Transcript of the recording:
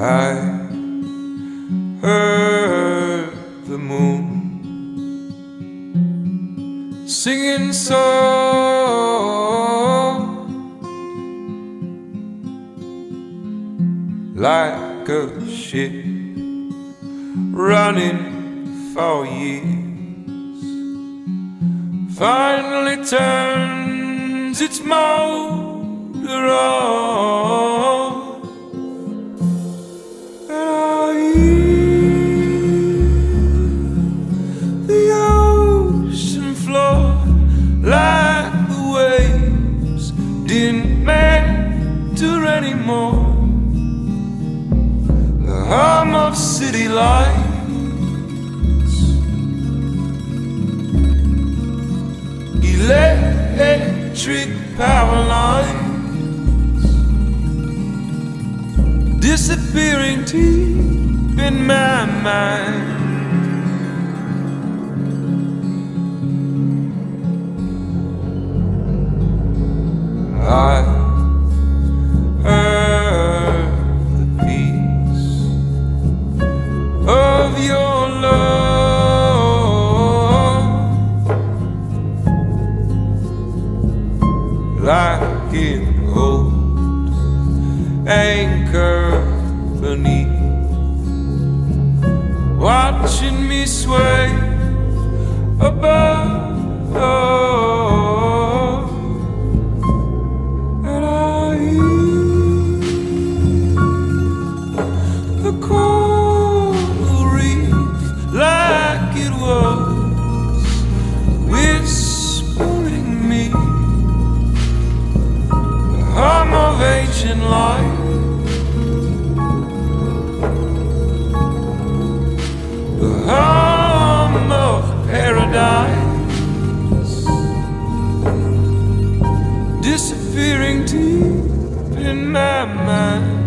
I heard the moon singing song like a ship running for years, finally turns its motor on. And I hear the ocean floor like the waves didn't matter anymore. The hum of city lights, electric power lines, disappearing deep in my mind. I heard the peace of your love, like an old anchor beneath, watching me sway above. And I hear the coral reef like it was whispering me the hum of ancient life, the hum of paradise, disappearing deep in my mind.